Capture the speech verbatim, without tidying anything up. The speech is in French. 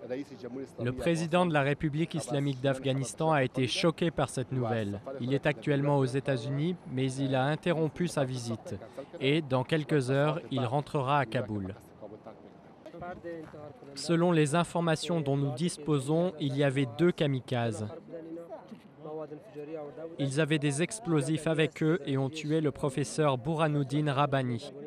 Le président de la République islamique d'Afghanistan a été choqué par cette nouvelle. Il est actuellement aux États-Unis, mais il a interrompu sa visite. Et dans quelques heures, il rentrera à Kaboul. Selon les informations dont nous disposons, il y avait deux kamikazes. Ils avaient des explosifs avec eux et ont tué le professeur Burhanuddin Rabbani.